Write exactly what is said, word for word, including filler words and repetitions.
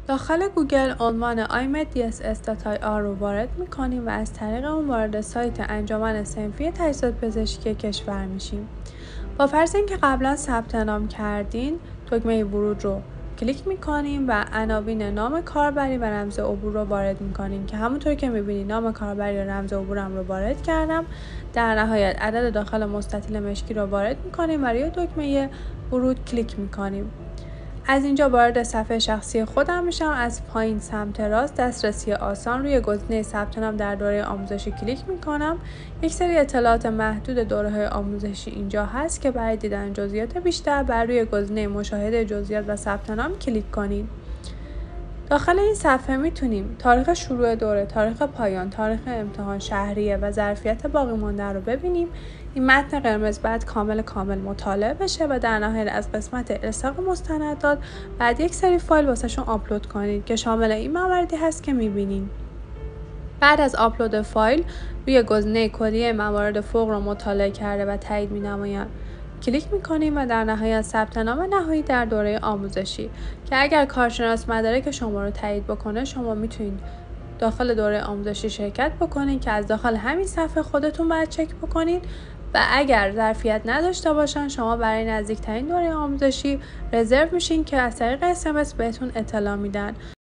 داخل گوگل عنوان آی مد دی اس اس دات آی آر رو وارد می‌کنیم و از طریق اون وارد سایت انجمن صنفی تجهیزات پزشکی کشور میشیم. با فرض اینکه قبلا ثبت نام کردین، دکمه ورود رو کلیک می‌کنیم و عناوین نام کاربری و رمز عبور رو وارد می‌کنیم که همونطور که می‌بینید نام کاربری و رمز عبورم رو وارد کردم. در نهایت عدد داخل مستطیل مشکی رو وارد می‌کنیم و روی دکمه ورود کلیک می‌کنیم. از اینجا وارد صفحه شخصی خودم میشم. از پایین سمت راست دسترسی آسان روی گزینه ثبت نام در دوره آموزشی کلیک میکنم. یک سری اطلاعات محدود دوره‌های آموزشی اینجا هست که برای دیدن جزئیات بیشتر بر روی گزینه مشاهده جزئیات و ثبت نام کلیک کنید. داخل این صفحه میتونیم تاریخ شروع دوره، تاریخ پایان، تاریخ امتحان، شهریه و ظرفیت باقی مانده رو ببینیم. این متن قرمز بعد کامل کامل مطالعه بشه و در نهایت از قسمت الساق مستندات بعد یک سری فایل واسه شون آپلود کنید که شامل این مواردی هست که میبینیم. بعد از آپلود فایل روی گزینه کلیه موارد فوق رو مطالعه کرده و تایید مینمایم کلیک میکنیم و در نهایت ثبت نام نهایی در دوره آموزشی که اگر کارشناس مدارک شما رو تایید بکنه شما میتونید داخل دوره آموزشی شرکت بکنید که از داخل همین صفحه خودتون باید چک بکنید و اگر ظرفیت نداشته باشن شما برای نزدیکترین دوره آموزشی رزرو میشین که از طریق اس ام اس بهتون اطلاع میدن.